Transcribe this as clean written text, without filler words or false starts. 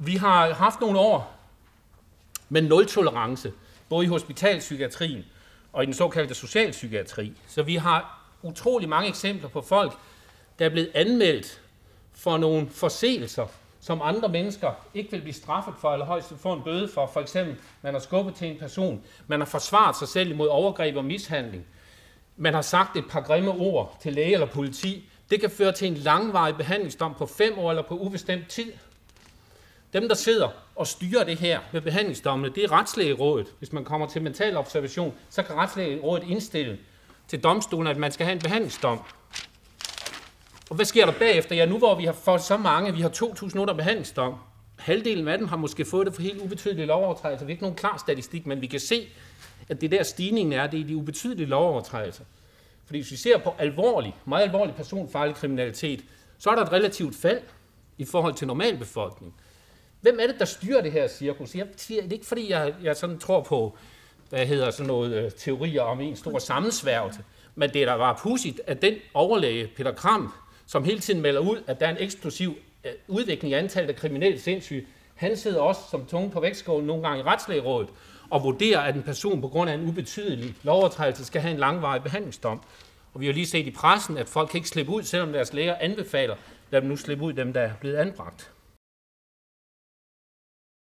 Vi har haft nogle år med nul-tolerance, både i hospitalspsykiatrien og i den såkaldte socialpsykiatri. Så vi har utrolig mange eksempler på folk, der er blevet anmeldt for nogle forseelser, som andre mennesker ikke vil blive straffet for, eller højst få en bøde for. For eksempel, man har skubbet til en person, man har forsvaret sig selv imod overgreb og mishandling, man har sagt et par grimme ord til læge eller politi. Det kan føre til en langvarig behandlingsdom på 5 år eller på ubestemt tid. Dem, der sidder og styrer det her med behandlingsdommene, det er Retslægerådet. Hvis man kommer til mental observation, så kan Retslægerådet indstille til domstolen, at man skal have en behandlingsdom. Og hvad sker der bagefter? Ja, nu hvor vi har fået så mange, vi har 2.000 under behandlingsdom, halvdelen af dem har måske fået det for helt ubetydelige lovovertrædelser. Vi har ikke nogen klar statistik, men vi kan se, at det der stigningen er, det er de ubetydelige lovovertrædelser. Fordi hvis vi ser på meget alvorlig personfarlig kriminalitet, så er der et relativt fald i forhold til normalbefolkningen. Hvem er det, der styrer det her cirkus? Jeg siger, det er ikke fordi, jeg sådan tror på, sådan noget teorier om en stor sammensværgelse, men det er da bare pudsigt, at den overlæge, Peter Kram, som hele tiden melder ud, at der er en eksplosiv udvikling i antallet af kriminelle sindssyge, han sidder også som tunge på vægtskålen nogle gange i Retslægerådet og vurderer, at en person på grund af en ubetydelig lovovertrædelse skal have en langvarig behandlingsdom. Og vi har lige set i pressen, at folk kan ikke slippe ud, selvom deres læger anbefaler, lad dem nu slippe ud, dem der er blevet anbragt.